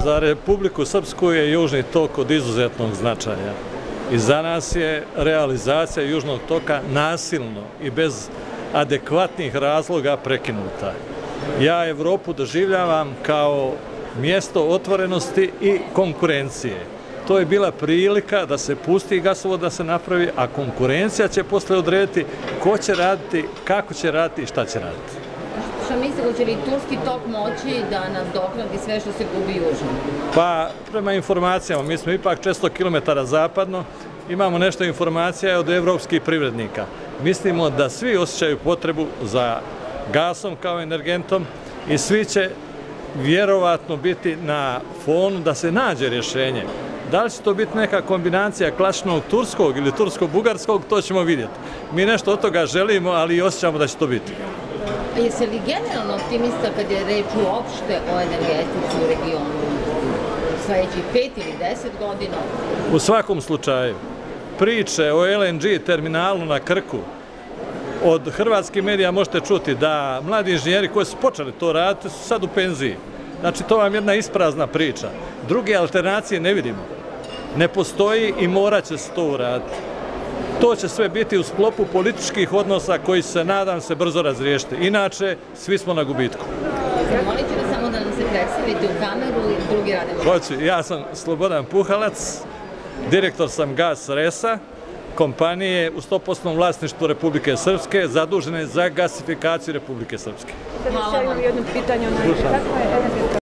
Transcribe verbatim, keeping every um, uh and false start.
Za Republiku Srpsku je Južni tok od izuzetnog značaja i za nas je realizacija Južnog toka nasilno i bez adekvatnih razloga prekinuta. Ja Evropu doživljavam kao mjesto otvorenosti i konkurencije. To je bila prilika da se pusti gasovod da se napravi, a konkurencija će posle odrediti ko će raditi, kako će raditi i šta će raditi. Šta misle, hoće li Turski tok moći da nas nadoknadi sve što se gubi južno? Pa, prema informacijama, mi smo ipak četiristo kilometara zapadno, imamo nešto informacija od evropskih privrednika. Mislimo da svi osjećaju potrebu za gasom kao energentom i svi će vjerovatno biti na fonu da se nađe rješenje. Da li će to biti neka kombinacija klasičnog turskog ili tursko-bugarskog, to ćemo vidjeti. Mi nešto od toga želimo, ali i osjećamo da će to biti. A jesi li generalno optimista kad je reč uopšte o energetici u regionu? Sljedećih pet ili deset godina? U svakom slučaju, priče o L N G terminalu na Krku, od hrvatskih medija možete čuti da mladi inženjeri koji su počeli to raditi su sad u penziji. Znači, to vam je jedna isprazna priča. Druge alternacije ne vidimo. Ne postoji i morat će se to uraditi. To će sve biti u sklopu političkih odnosa koji se, nadam se, brzo razriješiti. Inače, svi smo na gubitku. Molit ću da samo da nam se predstavite u kameru i drugi radimo. Hoću. Ja sam Slobodan Puhalac, direktor sam Gas Resa, kompanije u sto posto vlasništvu Republike Srpske, zadužene za gasifikaciju Republike Srpske. Hvala vam. Imam jedno pitanje.